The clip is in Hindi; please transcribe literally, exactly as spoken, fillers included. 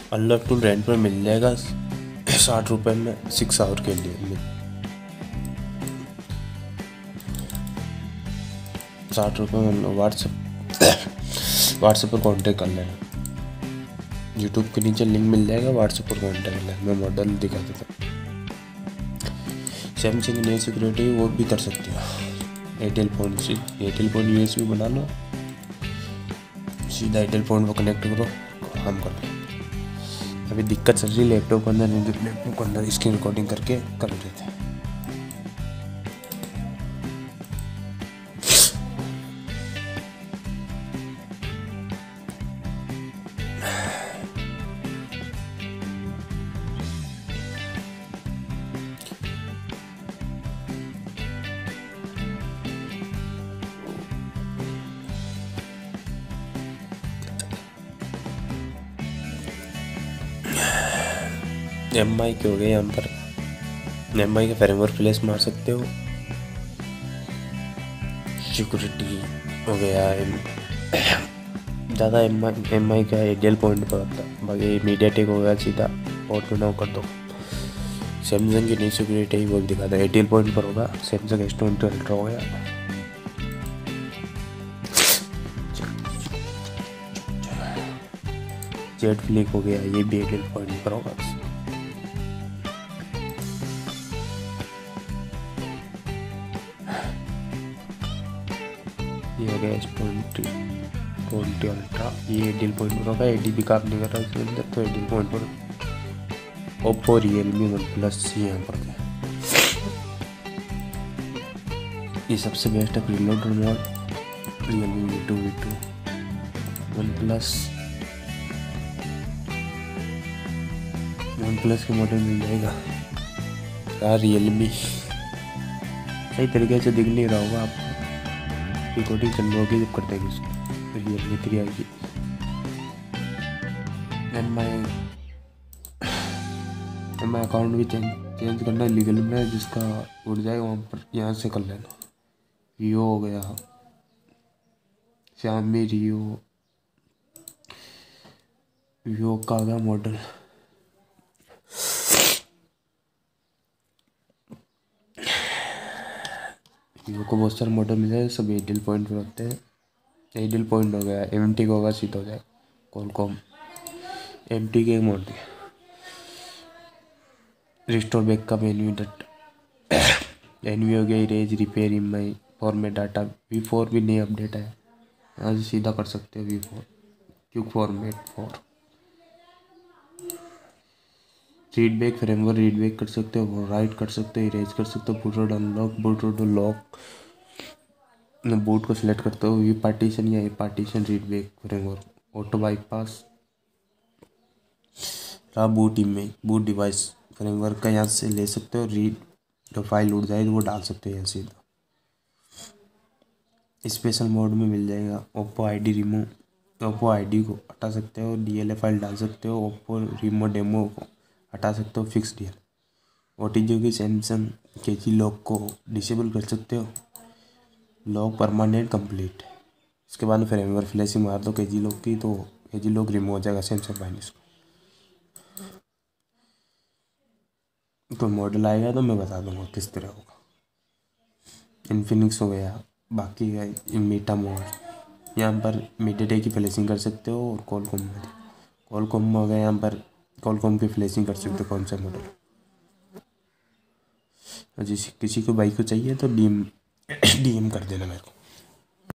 अनलॉक टूल रेंट पर मिल जाएगा साठ रुपये में सिक्स आवर के लिए। साठ रुपये में व्हाट्सएप व्हाट्सएप पर कांटेक्ट कर लेना। यूट्यूब के नीचे लिंक मिल जाएगा, व्हाट्सएप पर कांटेक्ट कर लेना। मैं मॉडल दिखा देता हूँ। सैमसंग नई सिक्योरिटी वो भी कर सकते हो। एयरटेल फ़ोन से Airtel phone U S B बना लो, सीधा एयरटेल फ़ोन पर कनेक्ट करो, काम कर लो। अभी दिक्कत चल रही है लैपटॉप के अंदर, लैपटॉप के अंदर स्क्रीन रिकॉर्डिंग करके कर देते हैं। एम आई के हो गए, यहाँ पर एम आई का फ्रेमवर्क प्लेस मार सकते हो। सिक्योरिटी हो गया, ज़्यादा एम आई एम आई का एयरटेल पॉइंट पर होता है, बाकी मीडियाटेक हो गया सीधा पोर्ट में कर दो। सैमसंग की नई सिक्योरिटी वो दिखाता है, एयरटेल पॉइंट पर होगा। सैमसंग एस ट्वेंटी अल्ट्रा हो गया। जेट फ्लिक हो गया, ये भी एयरटेल पॉइंट पर होगा। ये हो गया एस ट्वेंटी ट्वेंटी अल्ट्रा, ये एयरटेल पॉइंट पर होगा। एडी भी काम नहीं कर रहा इसके अंदर, तो एयरटेल पॉइंट पर। ओप्पो, रियलमी, वन प्लस यहाँ पर है। ये सबसे बेस्ट है preloader mod. Realme V two V two OnePlus OnePlus के मॉडल मिल जाएगा। यार रियलमी सही तरीके से दिख नहीं रहा होगा आपको, रिकॉर्डिंग करनी होगी जब करते हैं इसको। रियलमी थ्री आएगी। M I M I account भी चेंज चेंज करना है लीगल में, जिसका उड़ जाएगा वहाँ पर यहाँ से कर लेना। रियो हो गया, शामी रियो रियो का आ गया मॉडल। वीवो को बहुत सारे मॉडल मिल जाए, सब एयरटेल पॉइंट पर होते हैं। एयरटेल पॉइंट हो गया, एम टी का होगा सीधा हो जाए। कॉलकॉम एम टी के मॉडल। रिस्टोर बैक का मेन्यू डट एनवी हो गया, erase, repair, M I, format data. V four भी नई अपडेट है, यहाँ से सीधा कर सकते हो V four quick format four. Read back framework, read back कर सकते हो, राइट कर सकते हो, इरेज कर सकते हो, boot unlock, boot lock. Boot को सिलेक्ट करते हो, वी पार्टीशन या A partition, read back framework, auto bypass, रहा boot image, boot device framework का यहाँ से ले सकते हो। रीड जो फाइल उड़ जाए तो वो डाल सकते हो यहाँ सीधा। स्पेशल मोड में मिल जाएगा। Oppo ID remove, Oppo ID को हटा सकते हो, डीएलए फाइल डाल सकते हो। ओप्पो रिमो डेमो को हटा सकते हो, फिक्स डीएल। ओटीजी की सैमसंग के जी लॉक को डिसेबल कर सकते हो, लॉक परमानेंट कंप्लीट। इसके बाद फ्रेमवर्क फ्लैशिंग मार दो के जी लॉक की, तो के जी लॉक रिमूव हो जाएगा सैमसंग फाइनेंस को। कोई मॉडल आएगा तो मैं बता दूंगा किस तरह होगा। इन्फिनिक्स हो गया, बाकी है मीटा मोड, यहाँ पर मीडियाटेक की फ्लैशिंग कर सकते हो। और कॉलकॉम में कॉलकॉम हो गया, यहाँ पर कॉलकॉम की फ्लैशिंग कर सकते हो कौन सा मॉडल। जिस किसी को बाइक को चाहिए तो डीएम डीएम कर देना मेरे को।